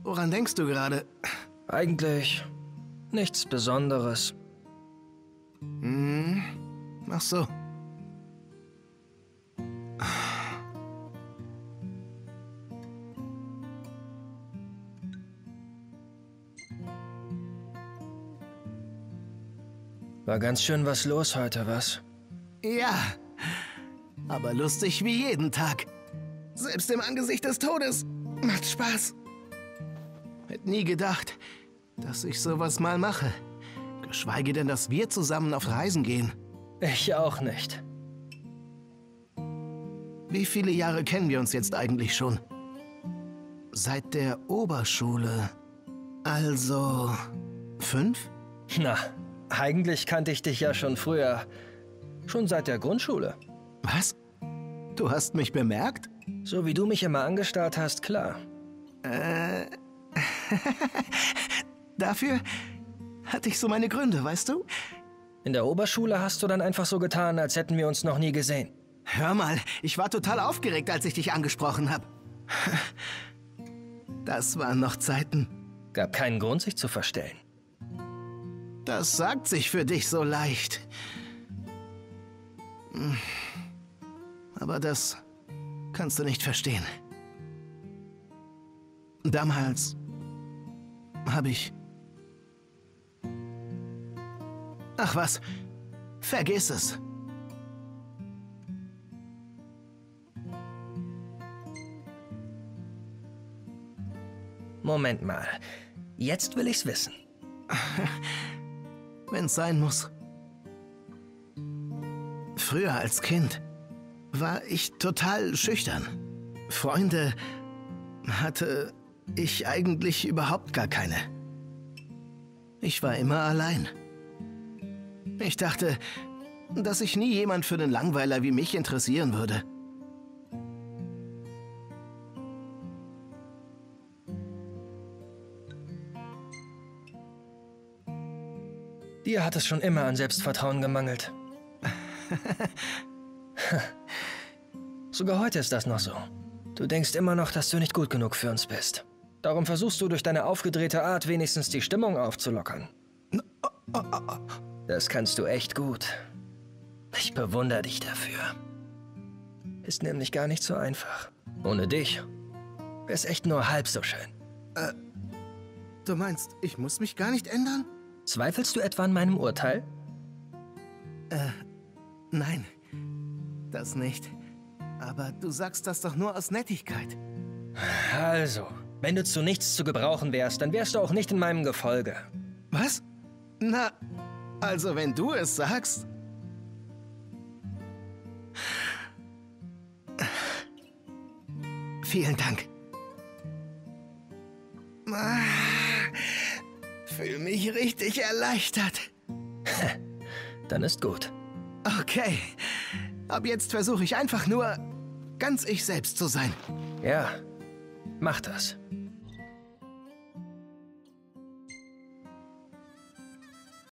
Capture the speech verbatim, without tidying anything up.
Woran denkst du gerade? Eigentlich nichts Besonderes. Hm, ach so. War ganz schön was los heute, was? Ja, aber lustig wie jeden Tag. Selbst im Angesicht des Todes macht Spaß. Hätte nie gedacht, dass ich sowas mal mache. Geschweige denn, dass wir zusammen auf Reisen gehen. Ich auch nicht. Wie viele Jahre kennen wir uns jetzt eigentlich schon? Seit der Oberschule. Also fünf? Na, eigentlich kannte ich dich ja schon früher. Schon seit der Grundschule. Was? Du hast mich bemerkt? So wie du mich immer angestarrt hast, klar. Äh... Dafür hatte ich so meine Gründe, weißt du? In der Oberschule hast du dann einfach so getan, als hätten wir uns noch nie gesehen. Hör mal, ich war total aufgeregt, als ich dich angesprochen habe. Das waren noch Zeiten. Gab keinen Grund, sich zu verstellen. Das sagt sich für dich so leicht. Aber das kannst du nicht verstehen. Damals habe ich... Ach was, vergiss es. Moment mal, jetzt will ich's wissen. Wenn's sein muss. Früher als Kind war ich total schüchtern. Freunde hatte ich eigentlich überhaupt gar keine. Ich war immer allein. Ich dachte, dass sich nie jemand für einen Langweiler wie mich interessieren würde. Dir hat es schon immer an Selbstvertrauen gemangelt. Sogar heute ist das noch so. Du denkst immer noch, dass du nicht gut genug für uns bist. Darum versuchst du durch deine aufgedrehte Art wenigstens die Stimmung aufzulockern. Das kannst du echt gut. Ich bewundere dich dafür. Ist nämlich gar nicht so einfach. Ohne dich wär's echt nur halb so schön. Äh, du meinst, ich muss mich gar nicht ändern? Zweifelst du etwa an meinem Urteil? Äh, nein, das nicht. Aber du sagst das doch nur aus Nettigkeit. Also, wenn du zu nichts zu gebrauchen wärst, dann wärst du auch nicht in meinem Gefolge. Was? Na, also wenn du es sagst... Vielen Dank. Ah, fühl mich richtig erleichtert. Dann ist gut. Okay. Ab jetzt versuche ich einfach nur, ganz ich selbst zu sein. Ja, mach das.